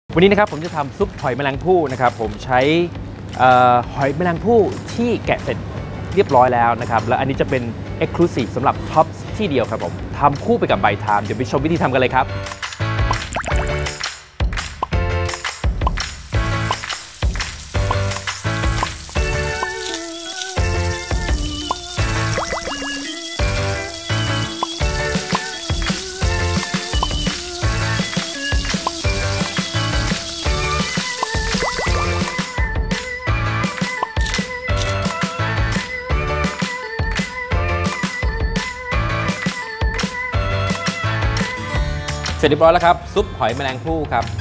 วันนี้นะครับผมจะทำซุปหอยแมลงภู่นะครับผมใช้หอยแมลงภู่ที่แกะเสร็จเรียบร้อยแล้วนะครับและอันนี้จะเป็น Exclusive สำหรับท็อปที่เดียวครับผมทำคู่ไปกับใบไทม์เดี๋ยวไปชมวิธีทำกันเลยครับเสร็จเรียบร้อยแล้วครับซุปหอยแมลงภู่ครับ